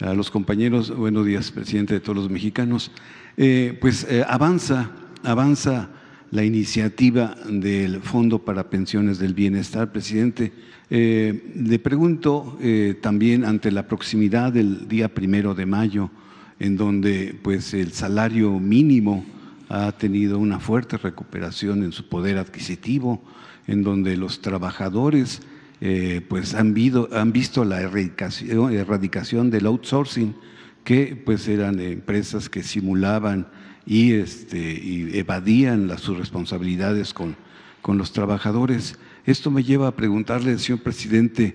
a los compañeros. Buenos días, presidente de todos los mexicanos. Avanza la iniciativa del Fondo para Pensiones del Bienestar, presidente. Le pregunto también ante la proximidad del día 1 de mayo, en donde pues el salario mínimo ha tenido una fuerte recuperación en su poder adquisitivo, en donde los trabajadores pues han visto la erradicación del outsourcing, que pues eran empresas que simulaban y evadían sus responsabilidades con los trabajadores. Esto me lleva a preguntarle, señor presidente,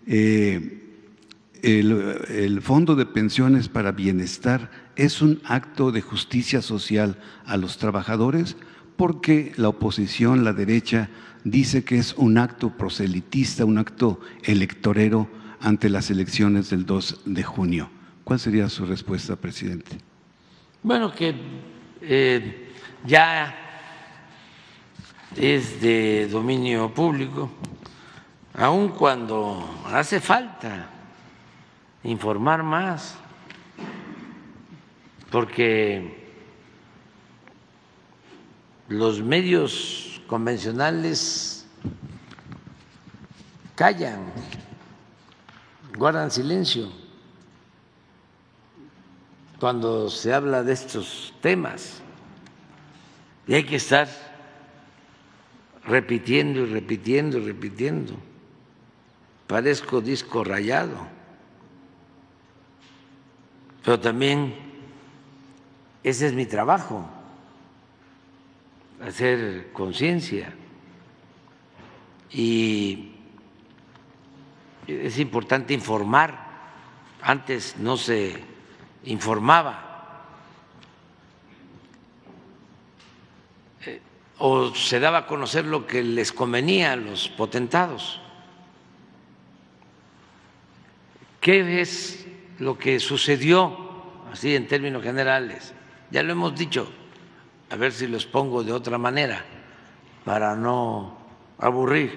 el Fondo de Pensiones para Bienestar es un acto de justicia social a los trabajadores, porque la oposición, la derecha, dice que es un acto proselitista, un acto electorero ante las elecciones del 2 de junio. ¿Cuál sería su respuesta, presidente? Bueno, que ya es de dominio público, aun cuando hace falta informar más, porque los medios convencionales callan, guardan silencio cuando se habla de estos temas, y hay que estar repitiendo y repitiendo y repitiendo. Parezco disco rayado, pero también ese es mi trabajo, hacer conciencia, y es importante informar. Antes no se informaba o se daba a conocer lo que les convenía a los potentados. ¿Qué es lo que sucedió, así en términos generales? Ya lo hemos dicho, a ver si los pongo de otra manera para no aburrir.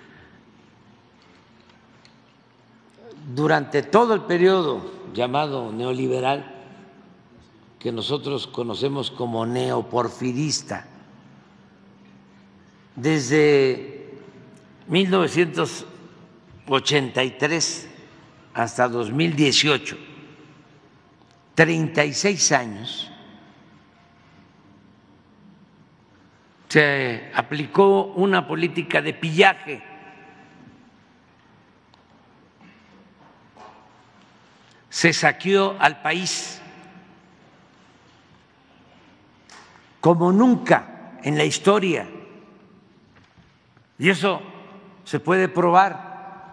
Durante todo el periodo llamado neoliberal, que nosotros conocemos como neoporfirista, desde 1983 hasta 2018, 36 años, se aplicó una política de pillaje. Se saqueó al país como nunca en la historia, y eso se puede probar.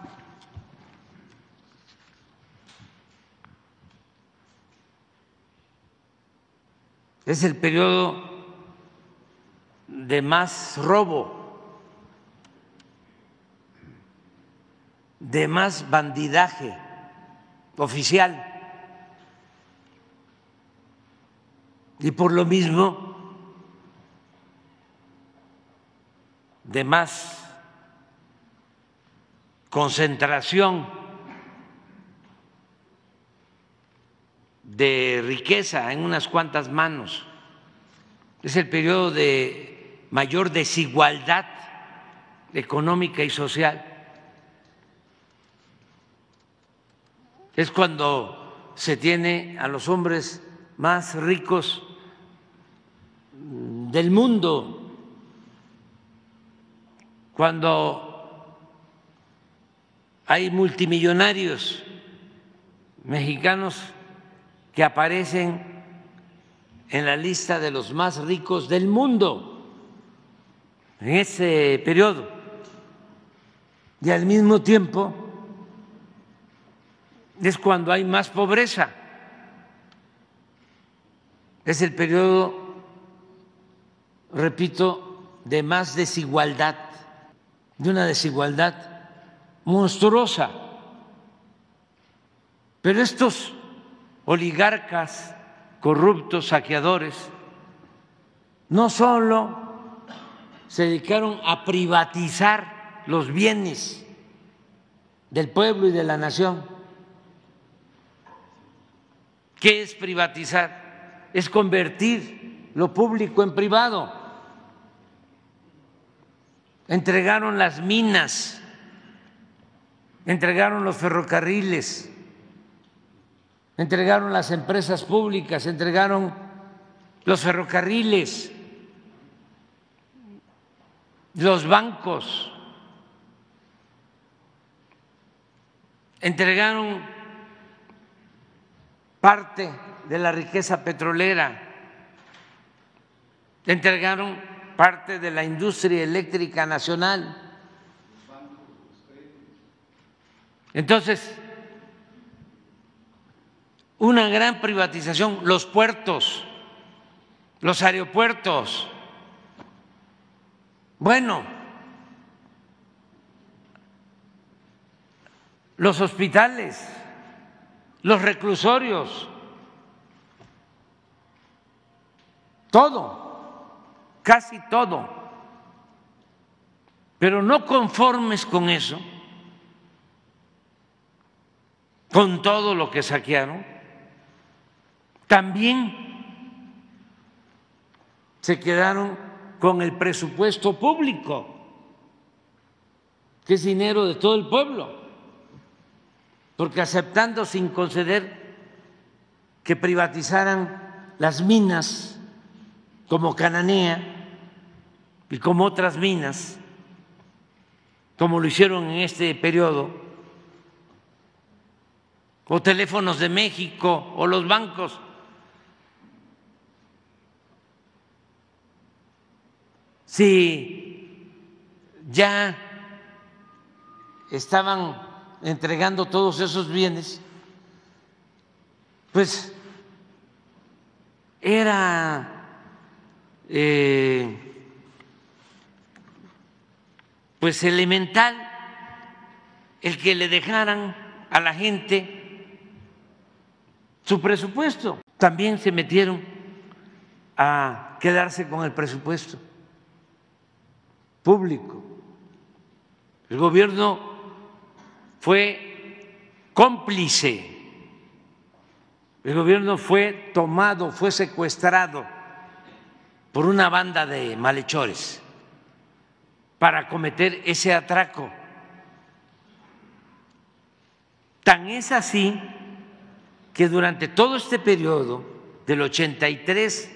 Es el periodo de más robo, de más bandidaje oficial, y por lo mismo de más concentración de riqueza en unas cuantas manos. Es el periodo de mayor desigualdad económica y social. Es cuando se tiene a los hombres más ricos del mundo, cuando hay multimillonarios mexicanos que aparecen en la lista de los más ricos del mundo en ese periodo, y al mismo tiempo es cuando hay más pobreza. Es el periodo, repito, de más desigualdad, de una desigualdad monstruosa. Pero estos oligarcas corruptos, saqueadores, no solo se dedicaron a privatizar los bienes del pueblo y de la nación, ¿Qué es privatizar? Es convertir lo público en privado. Entregaron las minas, entregaron los ferrocarriles, entregaron las empresas públicas, entregaron los ferrocarriles, los bancos, entregaron parte de la riqueza petrolera, entregaron parte de la industria eléctrica nacional. Entonces, una gran privatización, los puertos, los aeropuertos, bueno, los hospitales, los reclusorios, todo, casi todo. Pero no conformes con eso, con todo lo que saquearon, también se quedaron con el presupuesto público, que es dinero de todo el pueblo, porque aceptando sin conceder que privatizaran las minas como Cananea y como otras minas, como lo hicieron en este periodo, o Teléfonos de México o los bancos, si ya estaban entregando todos esos bienes, pues era pues elemental el que le dejaran a la gente su presupuesto. También se metieron a quedarse con el presupuesto público. El gobierno fue cómplice, el gobierno fue tomado, fue secuestrado por una banda de malhechores para cometer ese atraco. Tan es así que durante todo este periodo, del 83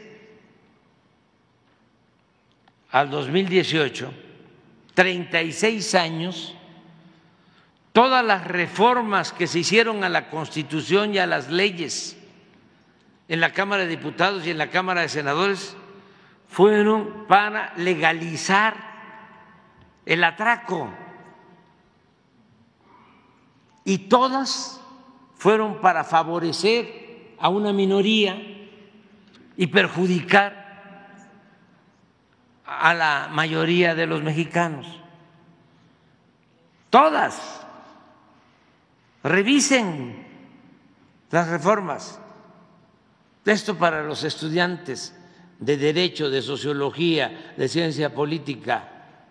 al 2018, 36 años, todas las reformas que se hicieron a la Constitución y a las leyes en la Cámara de Diputados y en la Cámara de Senadores fueron para legalizar el atraco, y todas fueron para favorecer a una minoría y perjudicar a la mayoría de los mexicanos. Todas. Revisen las reformas. Esto para los estudiantes de Derecho, de Sociología, de Ciencia Política,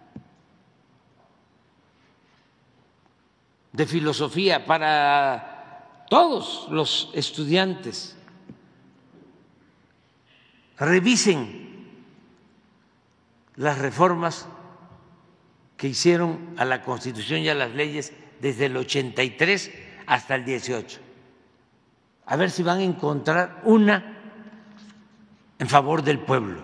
de Filosofía, para todos los estudiantes. Revisen las reformas que hicieron a la Constitución y a las leyes desde el 83 hasta el 18. A ver si van a encontrar una en favor del pueblo.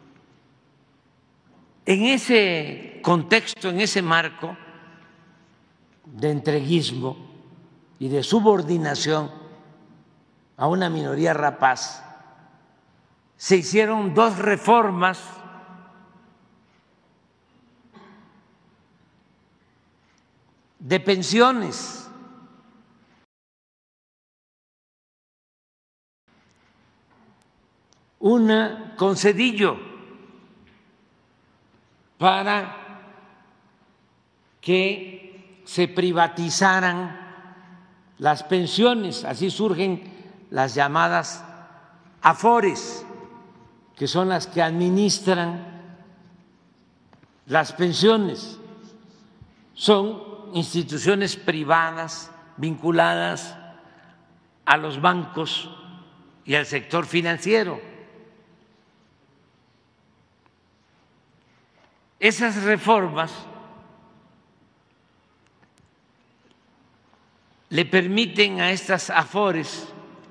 En ese contexto, en ese marco de entreguismo y de subordinación a una minoría rapaz, se hicieron dos reformas de pensiones. Una con Zedillo para que se privatizaran las pensiones, así surgen las llamadas Afores, que son las que administran las pensiones. Son instituciones privadas vinculadas a los bancos y al sector financiero. Esas reformas le permiten a estas AFORES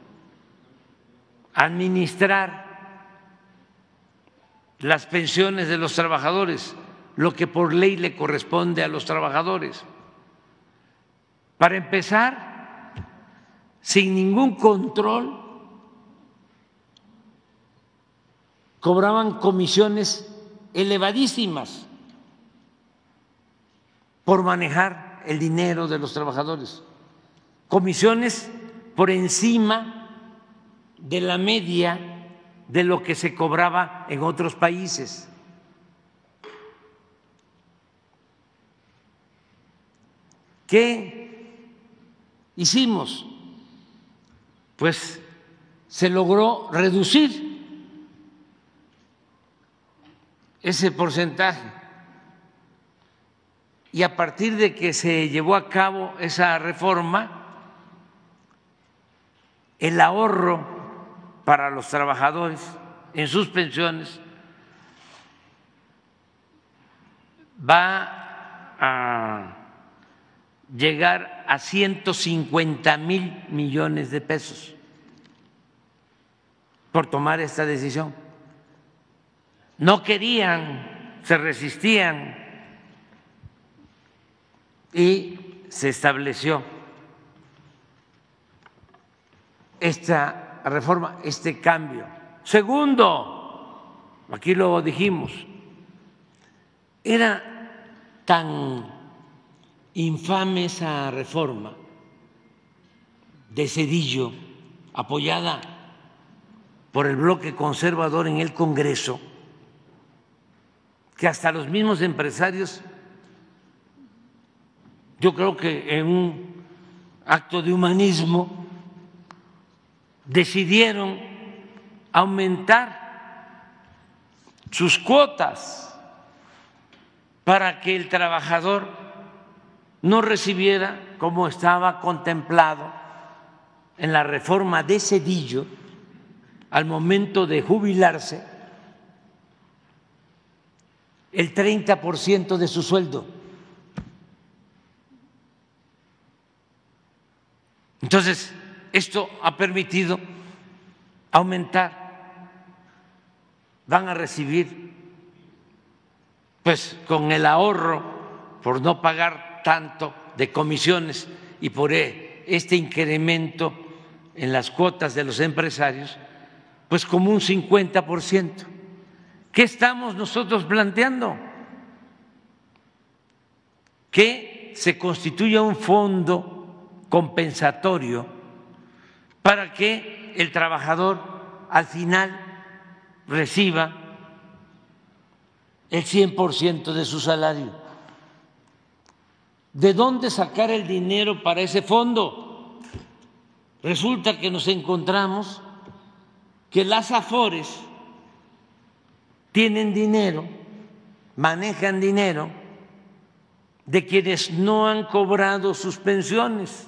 administrar las pensiones de los trabajadores, lo que por ley le corresponde a los trabajadores. Para empezar, sin ningún control, cobraban comisiones elevadísimas por manejar el dinero de los trabajadores, comisiones por encima de la media de lo que se cobraba en otros países. ¿Qué hicimos? Pues se logró reducir ese porcentaje y a partir de que se llevó a cabo esa reforma, el ahorro para los trabajadores en sus pensiones va a llegar a 150,000 millones de pesos por tomar esta decisión. No querían, se resistían y se estableció esta reforma, este cambio. Segundo, aquí lo dijimos, era tan infame esa reforma de Zedillo, apoyada por el bloque conservador en el Congreso, que hasta los mismos empresarios, yo creo que en un acto de humanismo, decidieron aumentar sus cuotas para que el trabajador no recibiera, como estaba contemplado en la reforma de Zedillo, al momento de jubilarse, el 30% de su sueldo. Entonces, esto ha permitido aumentar, van a recibir, pues con el ahorro por no pagar tanto de comisiones y por este incremento en las cuotas de los empresarios, pues como un 50%. ¿Qué estamos nosotros planteando? Que se constituya un fondo compensatorio para que el trabajador al final reciba el 100% de su salario. ¿De dónde sacar el dinero para ese fondo? Resulta que nos encontramos que las AFORES tienen dinero, manejan dinero de quienes no han cobrado sus pensiones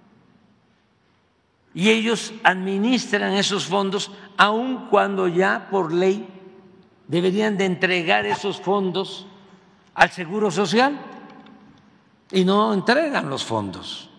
y ellos administran esos fondos aun cuando ya por ley deberían de entregar esos fondos al Seguro Social y no entregan los fondos.